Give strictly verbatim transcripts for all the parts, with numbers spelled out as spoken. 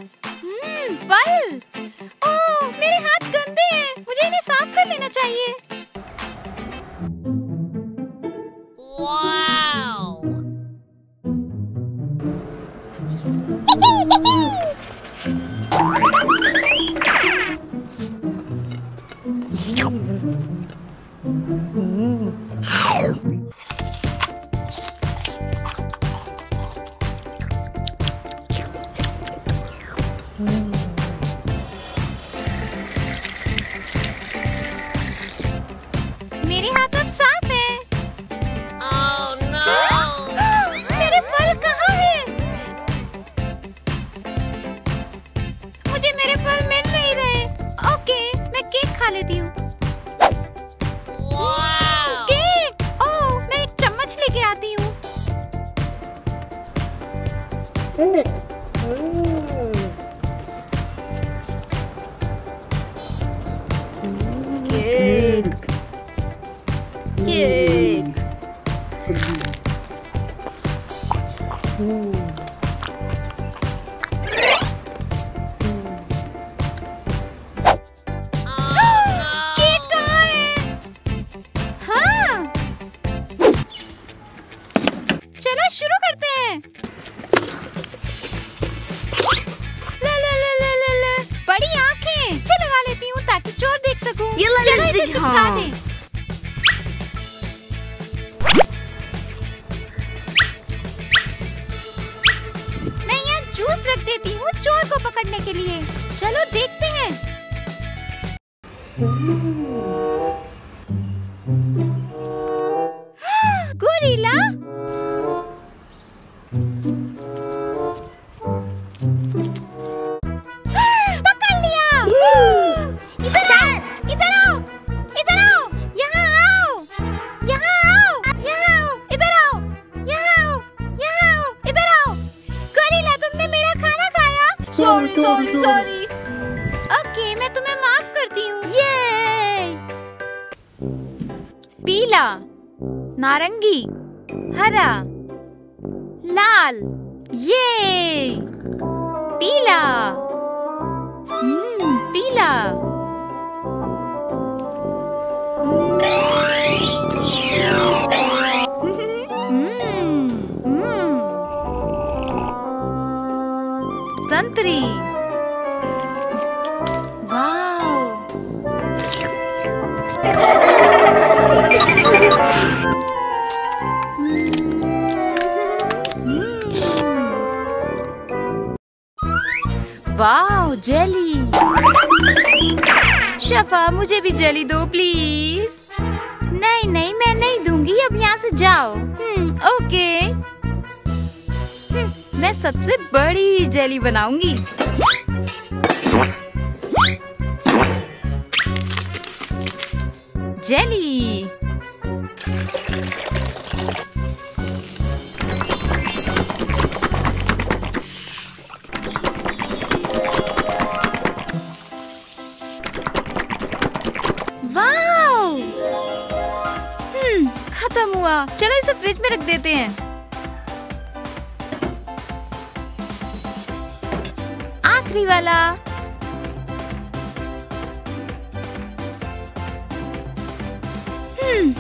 हम्म, फल। ओह, मेरे हाथ गंदे हैं। मुझे इन्हें साफ कर लेना चाहिए। वाव! मेरे हाथ अब साफ हैं। Oh no! मेरे फल कहाँ हैं? मुझे मेरे फल मिल नहीं रहे। ओके, मैं केक खा लेती हूँ। Wow! केक! ओह, मैं एक चम्मच लेके आती हूँ। Cake, cake. केक कहाँ है? हाँ, चलो शुरू करते हैं। ला ला ला ला ला ला। बड़ी आंखें। चलो लगा लेती हूँ ताकि चोर देख सकूं। चलो इसे चिपका दें। मैं यहाँ जूस रख देती हूँ चोर को पकड़ने के लिए। चलो देखते हैं। गोरिल्ला। पकड़ लिया। इधर आओ, इधर आओ, इधर आओ, यहाँ आओ, यहाँ आओ, यहाँ आओ, इधर आओ, यहाँ आओ, यहाँ आओ, इधर आओ। गोरिल्ला, तुमने मेरा खाना खाया। Sorry sorry sorry. ओके, मैं तुम्हें माफ करती हूँ। ये पीला, नारंगी, हरा, लाल। ये पीला। हम्म, पीला। हम्म, हम्म। संतरी। वाव। वाव, जेली। शफा, मुझे भी जेली दो प्लीज। नहीं नहीं, मैं नहीं दूंगी। अब यहाँ से जाओ। हम्म, ओके। हम्म, मैं सबसे बड़ी जेली बनाऊंगी। जेली। वाव! हम्म, खत्म हुआ। चलो इसे फ्रिज में रख देते हैं। आखिरी वाला। हम्म,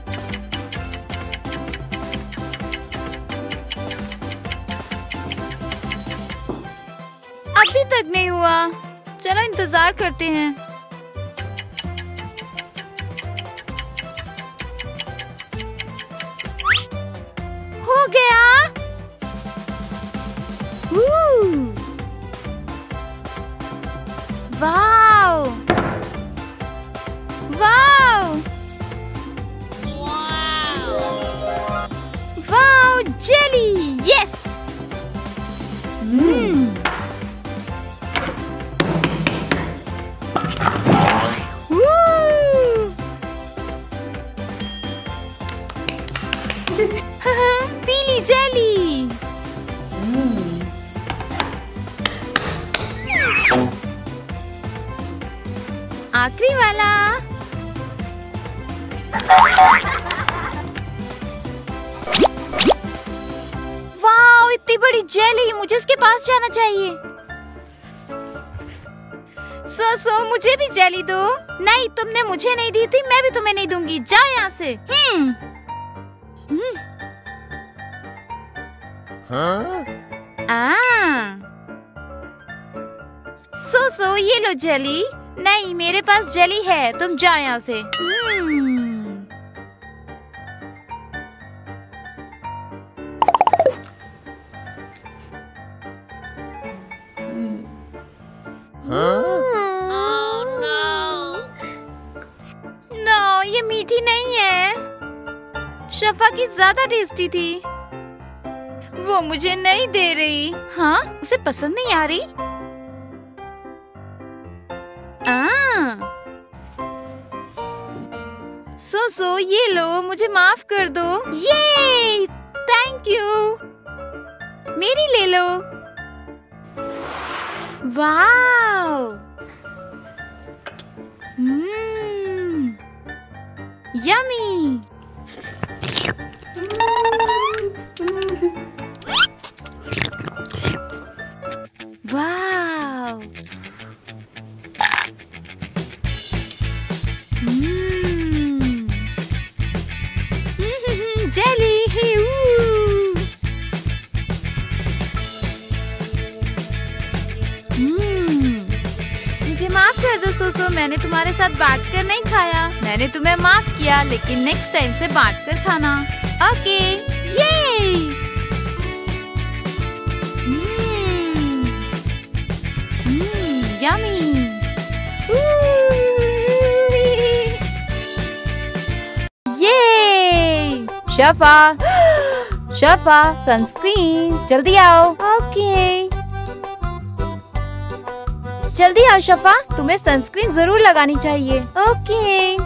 अभी तक नहीं हुआ। चलो इंतजार करते हैं। हो गया। वाव, वाव, वाव, जेली। यस। हम्म, पीली जेली। आखिरी वाला। वाओ, इतनी बड़ी जेली। मुझे उसके पास जाना चाहिए। सो सो मुझे भी जेली दो। नहीं, तुमने मुझे नहीं दी थी, मैं भी तुम्हें नहीं दूंगी। जाओ यहाँ से। हम्म हम्म हाँ? आ सो सो ये लो जेली। नहीं, मेरे पास जेली है, तुम जाओ यहाँ से। हाँ? Oh, no! नो, ये मीठी नहीं है। शफा की ज्यादा टेस्टी थी। वो मुझे नहीं दे रही। हाँ, उसे पसंद नहीं आ रही। आ, सो सो ये लो, मुझे माफ कर दो। ये थैंक यू। मेरी ले लो। Wow, hmm, yummy. Wow, hmm, jelly. मुझे माफ कर दो सोसो, मैंने तुम्हारे साथ बांट कर नहीं खाया। मैंने तुम्हें माफ किया, लेकिन नेक्स्ट टाइम से बांट कर खाना। ओके, ये यमी। ये शफा, शफा सनस्क्रीन, जल्दी आओ। ओके, जल्दी आओ शफा, तुम्हें सनस्क्रीन जरूर लगानी चाहिए। ओके।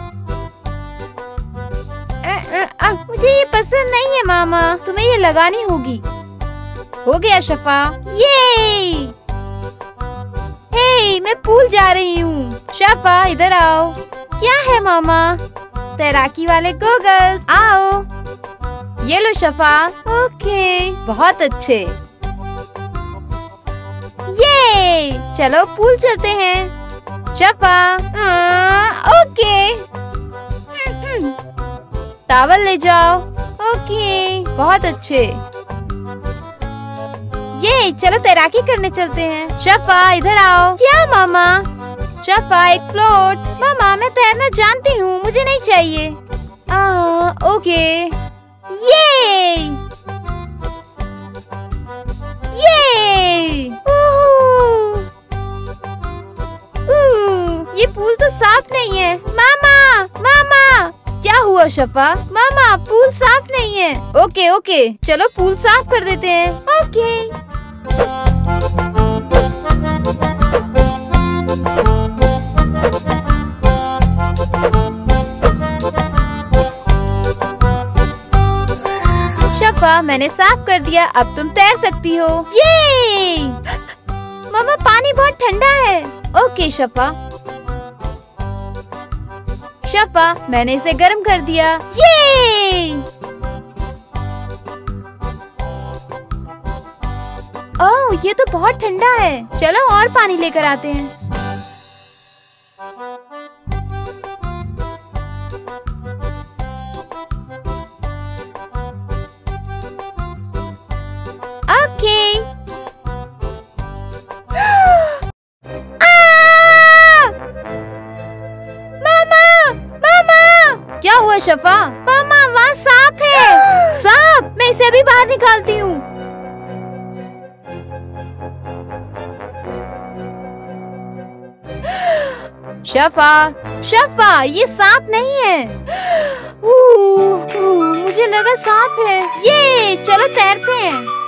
आ, आ, आ, मुझे ये पसंद नहीं है मामा, तुम्हें ये लगानी होगी। हो गया शफा। ये हे, मैं पूल जा रही हूँ। शफा इधर आओ। क्या है मामा? तैराकी वाले गोगल्स, आओ। ये लो शफा। ओके, बहुत अच्छे। ये चलो पूल चलते हैं। शफा, ओके। टॉवल ले जाओ। ओके, बहुत अच्छे। ये चलो तैराकी करने चलते हैं। शफा इधर आओ। क्या मामा? शफा एक फ्लोट। मामा मैं तैरना जानती हूँ, मुझे नहीं चाहिए। Ah, okay. ये ये ये पूल तो साफ नहीं है। मामा, मामा, क्या हुआ शफा? मामा पूल साफ नहीं है। ओके ओके, चलो पूल साफ कर देते हैं। ओके। शफा मैंने साफ कर दिया, अब तुम तैर सकती हो। ये मामा पानी बहुत ठंडा है। ओके शफा। शफा मैंने इसे गर्म कर दिया। ये ओह ये तो बहुत ठंडा है। चलो और पानी लेकर आते हैं। ओके। क्या हुआ शफा? मामा वहाँ सांप है। सांप? मैं इसे अभी बाहर निकालती हूँ। शफा, शफा ये सांप नहीं है। ऊ, ऊ, मुझे लगा सांप है। ये चलो तैरते हैं।